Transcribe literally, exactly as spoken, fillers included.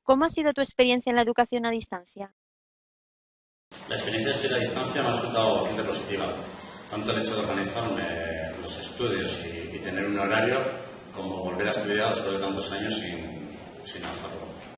¿Cómo ha sido tu experiencia en la educación a distancia? La experiencia de estudiar a distancia me ha resultado bastante positiva. Tanto el hecho de organizarme los estudios y, y tener un horario, como volver a estudiar después de tantos años sin, sin hacerlo.